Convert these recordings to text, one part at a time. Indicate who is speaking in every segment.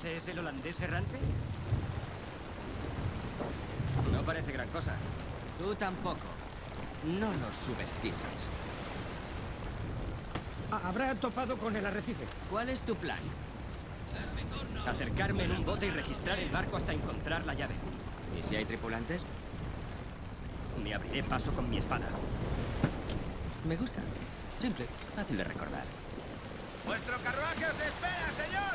Speaker 1: ¿Ese es el holandés errante? No parece gran cosa.
Speaker 2: Tú tampoco. No los subestimes.
Speaker 3: Habrá topado con el arrecife.
Speaker 2: ¿Cuál es tu plan?
Speaker 1: Acercarme en un bote y registrar el barco hasta encontrar la llave.
Speaker 2: ¿Y si hay tripulantes?
Speaker 1: Me abriré paso con mi espada.
Speaker 2: Me gusta. Simple, fácil de recordar.
Speaker 4: ¡Vuestro carruaje os espera, señor!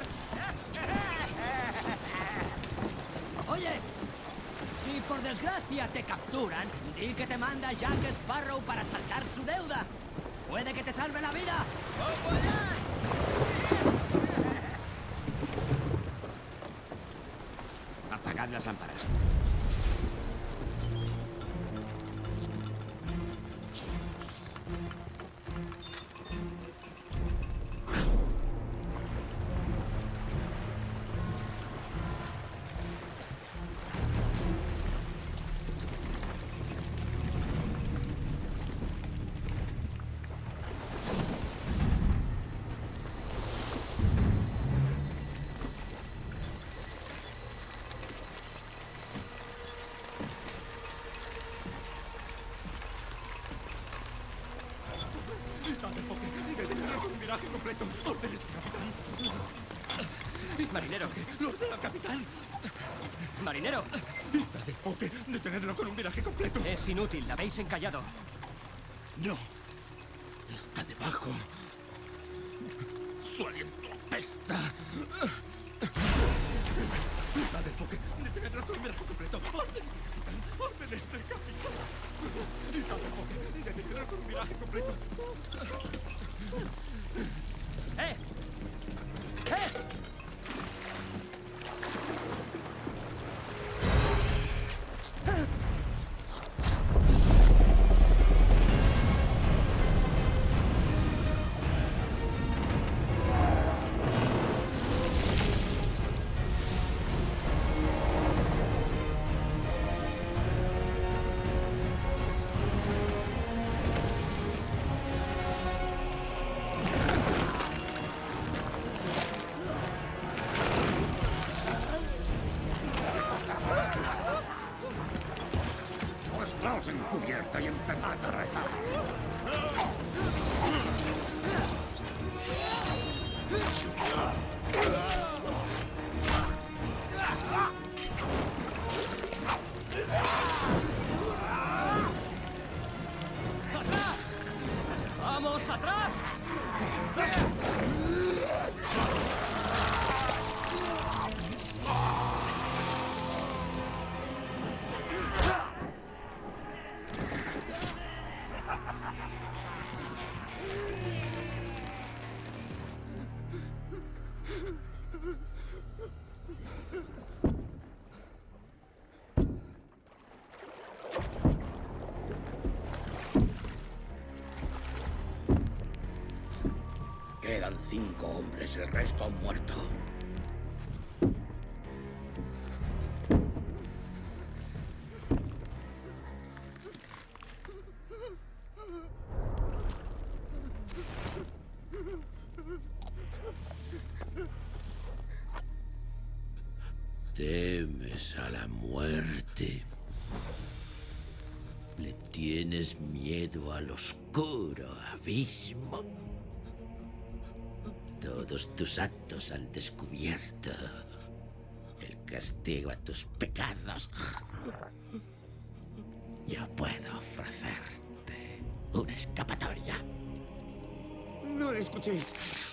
Speaker 5: Oye, si por desgracia te capturan, di que te manda Jack Sparrow para saldar su deuda. Puede que te salve la vida.
Speaker 4: ¡Ojo allá!
Speaker 2: Apagad las lámparas.
Speaker 1: Marinero.
Speaker 3: ¡Lo ordena el capitán!
Speaker 1: Marinero.
Speaker 3: ¡Dad enfoque! ¡Detenerlo con un viraje completo!
Speaker 1: Es inútil, la habéis encallado.
Speaker 3: ¡No! Está debajo. ¡Su aliento apesta! ¡Dad enfoque! ¡Detenerlo con un viraje completo! ¡Orden, capitán! ¡Órdenes del capitán! ¡Dad enfoque! ¡Detenerlo con un viraje completo!
Speaker 1: ¡Eh! ¡Eh!
Speaker 3: Puestos en cubierta y empezad a rezar.
Speaker 1: ¡Atrás! ¡Vamos, atrás!
Speaker 3: Quedan 5 hombres, el resto han muerto. ¿Temes a la muerte? ¿Le tienes miedo al oscuro abismo? Todos tus actos han descubierto el castigo a tus pecados. Yo puedo ofrecerte una escapatoria.
Speaker 6: No le escuchéis.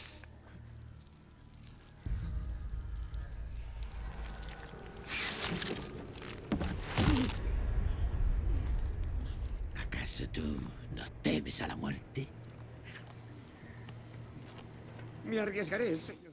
Speaker 3: ¿Acaso tú no temes a la muerte?
Speaker 6: Me arriesgaré, señor.